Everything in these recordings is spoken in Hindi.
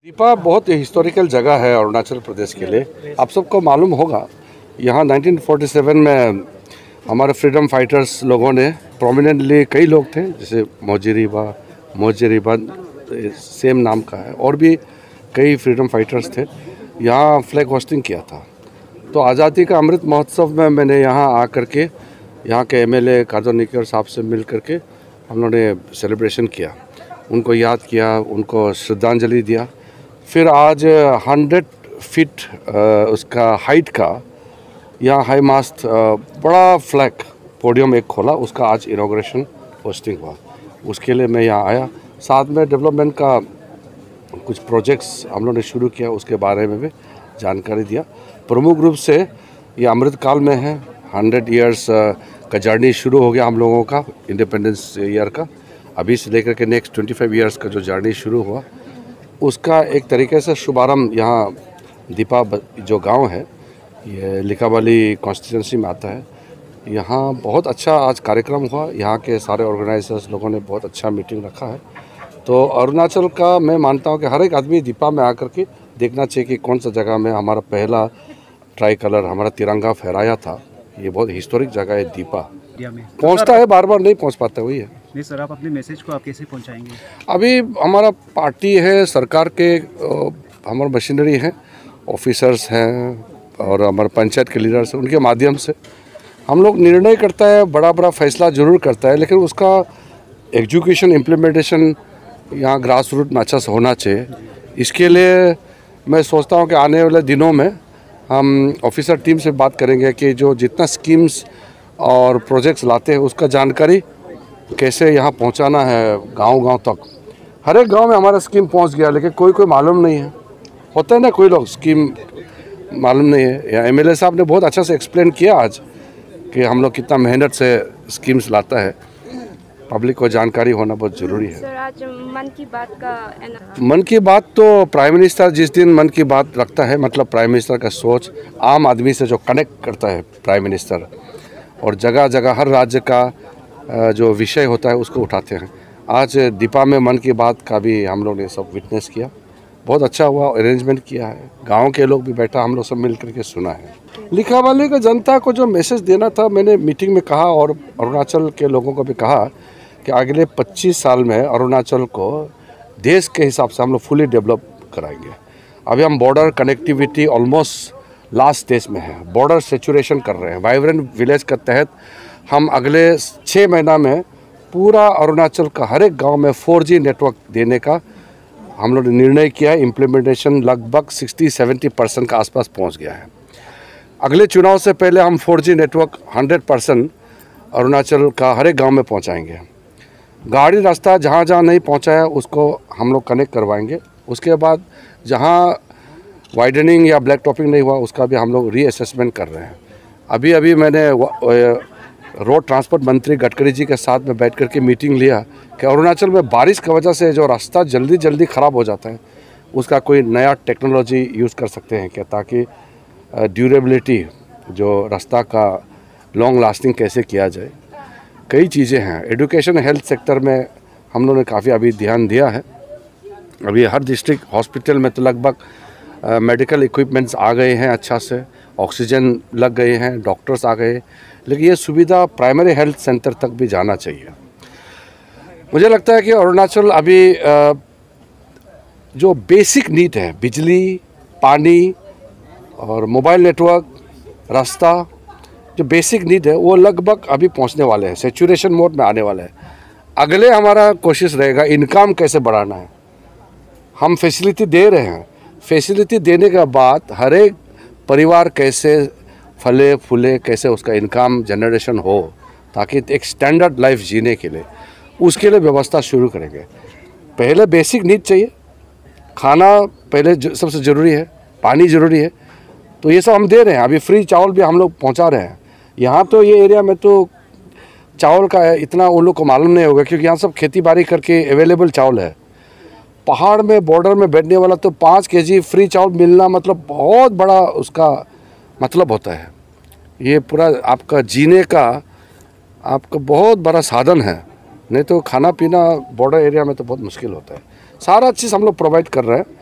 दीपा बहुत हिस्टोरिकल जगह है अरुणाचल प्रदेश के लिए। आप सबको मालूम होगा, यहाँ 1947 में हमारे फ्रीडम फाइटर्स लोगों ने प्रोमिनेंटली कई लोग थे, जैसे मोजेरीबा सेम नाम का है, और भी कई फ्रीडम फाइटर्स थे। यहाँ फ्लैग होस्टिंग किया था। तो आज़ादी का अमृत महोत्सव में मैंने यहाँ आकर के यहाँ के एमएलए कादर निकोर साहब से मिल करके हम लोगों ने सेलिब्रेशन किया, उनको याद किया, उनको श्रद्धांजलि दिया। फिर आज 100 फीट उसका हाइट का यहाँ हाई मास्ट बड़ा फ्लैग पोडियम एक खोला, उसका आज इनॉग्रेशन होस्टिंग हुआ। उसके लिए मैं यहाँ आया। साथ में डेवलपमेंट का कुछ प्रोजेक्ट्स हम लोगों ने शुरू किया, उसके बारे में भी जानकारी दिया। प्रमुख रूप से ये अमृतकाल में है, 100 ईयर्स का जर्नी शुरू हो गया हम लोगों का इंडिपेंडेंस ईयर का। अभी से लेकर के नेक्स्ट 25 ईयर्स का जो जर्नी शुरू हुआ, उसका एक तरीके से शुभारंभ यहाँ दीपा जो गांव है, ये लिकाबाली कॉन्स्टिट्यूंसी में आता है। यहाँ बहुत अच्छा आज कार्यक्रम हुआ। यहाँ के सारे ऑर्गेनाइजर्स लोगों ने बहुत अच्छा मीटिंग रखा है। तो अरुणाचल का मैं मानता हूँ कि हर एक आदमी दीपा में आकर के देखना चाहिए कि कौन सा जगह में हमारा पहला ट्राई कलर हमारा तिरंगा फहराया था। ये बहुत हिस्टोरिक जगह है दीपा। पहुँचता है, बार बार नहीं पहुँच पाता, वही है। नहीं सर, आप अपने मैसेज को आप कैसे पहुंचाएंगे? अभी हमारा पार्टी है, सरकार के हमारा मशीनरी है, ऑफिसर्स हैं और हमारे पंचायत के लीडर्स हैं, उनके माध्यम से हम लोग निर्णय करता है, बड़ा बड़ा फैसला जरूर करता है, लेकिन उसका एग्जीक्यूशन इम्प्लीमेंटेशन यहाँ ग्रास रूट में अच्छा से होना चाहिए। इसके लिए मैं सोचता हूँ कि आने वाले दिनों में हम ऑफिसर टीम से बात करेंगे कि जो जितना स्कीम्स और प्रोजेक्ट्स लाते हैं उसका जानकारी कैसे यहाँ पहुँचाना है गांव-गांव तक। हर एक गांव में हमारा स्कीम पहुँच गया, लेकिन कोई मालूम नहीं है। होता है ना, कोई लोग स्कीम मालूम नहीं है। या एमएलए साहब ने बहुत अच्छा से एक्सप्लेन किया आज कि हम लोग कितना मेहनत से स्कीम्स लाता है। पब्लिक को जानकारी होना बहुत ज़रूरी है। सर, आज मन की बात तो प्राइम मिनिस्टर जिस दिन मन की बात रखता है, मतलब प्राइम मिनिस्टर का सोच आम आदमी से जो कनेक्ट करता है प्राइम मिनिस्टर, और जगह जगह हर राज्य का जो विषय होता है उसको उठाते हैं। आज दीपा में मन की बात का भी हम लोग ने सब विटनेस किया, बहुत अच्छा हुआ, अरेंजमेंट किया है। गांव के लोग भी बैठा, हम लोग सब मिल करके सुना है। लिकाबाली का जनता को जो मैसेज देना था, मैंने मीटिंग में कहा और अरुणाचल के लोगों को भी कहा कि अगले 25 साल में अरुणाचल को देश के हिसाब से हम लोग फुली डेवलप कराएंगे। अभी हम border connectivity almost last stage में है, बॉर्डर सेचुरेशन कर रहे हैं। वाइब्रेंट विलेज के तहत हम अगले 6 महीना में पूरा अरुणाचल का हर एक गांव में 4G नेटवर्क देने का हम लोग ने निर्णय किया है। इम्प्लीमेंटेशन लगभग 60-70% का आसपास पहुंच गया है। अगले चुनाव से पहले हम 4G नेटवर्क 100% अरुणाचल का हर एक गांव में पहुंचाएंगे। गाड़ी रास्ता जहां जहां नहीं पहुंचा है उसको हम लोग कनेक्ट करवाएंगे। उसके बाद जहां वाइडनिंग या ब्लैक टॉपिंग नहीं हुआ उसका भी हम लोग रीअसेसमेंट कर रहे हैं। अभी मैंने रोड ट्रांसपोर्ट मंत्री गडकरी जी के साथ में बैठ करके मीटिंग लिया कि अरुणाचल में बारिश की वजह से जो रास्ता जल्दी ख़राब हो जाता है, उसका कोई नया टेक्नोलॉजी यूज़ कर सकते हैं क्या, ताकि ड्यूरेबिलिटी जो रास्ता का लॉन्ग लास्टिंग कैसे किया जाए। कई चीज़ें हैं। एजुकेशन हेल्थ सेक्टर में हम लोगों ने काफ़ी अभी ध्यान दिया है। अभी हर डिस्ट्रिक्ट हॉस्पिटल में तो लगभग मेडिकल इक्विपमेंट्स आ गए हैं, अच्छा से ऑक्सीजन लग गए हैं, डॉक्टर्स आ गए, लेकिन ये सुविधा प्राइमरी हेल्थ सेंटर तक भी जाना चाहिए। मुझे लगता है कि अरुणाचल अभी जो बेसिक नीड है, बिजली, पानी और मोबाइल नेटवर्क, रास्ता, जो बेसिक नीड है वो लगभग अभी पहुंचने वाले हैं, सेचुरेशन मोड में आने वाले हैं। अगले हमारा कोशिश रहेगा इनकम कैसे बढ़ाना है। हम फैसिलिटी दे रहे हैं, फैसिलिटी देने के बाद हर एक परिवार कैसे फले फूले, कैसे उसका इनकम जनरेशन हो, ताकि एक स्टैंडर्ड लाइफ जीने के लिए उसके लिए व्यवस्था शुरू करेंगे। पहले बेसिक नीड चाहिए, खाना पहले सबसे ज़रूरी है, पानी ज़रूरी है, तो ये सब हम दे रहे हैं। अभी फ्री चावल भी हम लोग पहुंचा रहे हैं। यहाँ तो ये एरिया में तो चावल का इतना उन लोग को मालूम नहीं होगा, क्योंकि यहाँ सब खेती बाड़ी करके अवेलेबल चावल है। पहाड़ में बॉर्डर में बैठने वाला तो 5 kg फ्री चावल मिलना मतलब बहुत बड़ा उसका मतलब होता है। ये पूरा आपका जीने का आपका बहुत बड़ा साधन है, नहीं तो खाना पीना बॉर्डर एरिया में तो बहुत मुश्किल होता है। सारा चीज़ हम लोग प्रोवाइड कर रहे हैं।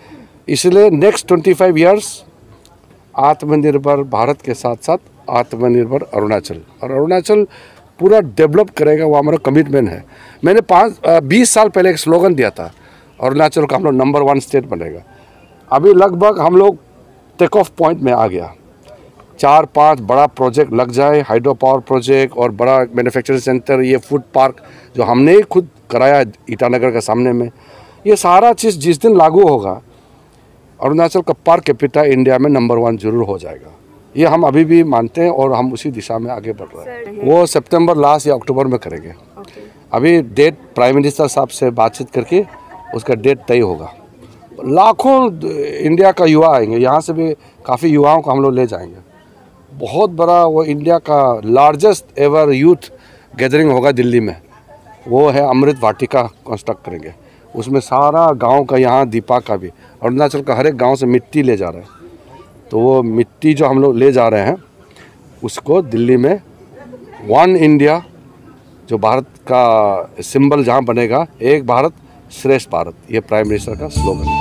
इसलिए नेक्स्ट 25 इयर्स आत्मनिर्भर भारत के साथ साथ आत्मनिर्भर अरुणाचल, और अरुणाचल पूरा डेवलप करेगा, वो हमारा कमिटमेंट है। मैंने 20 साल पहले एक स्लोगन दिया था, अरुणाचल का हम लोग नंबर 1 स्टेट बनेगा। अभी लगभग हम लोग टेक ऑफ पॉइंट में आ गया। 4-5 बड़ा प्रोजेक्ट लग जाए, हाइड्रो पावर प्रोजेक्ट और बड़ा मैन्युफैक्चरिंग सेंटर, ये फूड पार्क जो हमने ही खुद कराया ईटानगर के सामने में, ये सारा चीज़ जिस दिन लागू होगा अरुणाचल का पर कैपिटा इंडिया में नंबर 1 जरूर हो जाएगा। ये हम अभी भी मानते हैं और हम उसी दिशा में आगे बढ़ रहे हैं। वो सितंबर लास्ट या अक्टूबर में करेंगे। अभी डेट प्राइम मिनिस्टर साहब से बातचीत करके उसका डेट तय होगा। लाखों इंडिया का युवा आएंगे, यहाँ से भी काफ़ी युवाओं को हम लोग ले जाएंगे। बहुत बड़ा वो इंडिया का लार्जेस्ट एवर यूथ गैदरिंग होगा दिल्ली में, वो है अमृत वाटिका कंस्ट्रक्ट करेंगे। उसमें सारा गांव का, यहाँ दीपा का भी, अरुणाचल का हर एक गांव से मिट्टी ले जा रहे हैं। तो वो मिट्टी जो हम लोग ले जा रहे हैं उसको दिल्ली में 1 इंडिया जो भारत का सिंबल जहाँ बनेगा, एक भारत श्रेष्ठ भारत, ये प्राइम मिनिस्टर का स्लोगन है।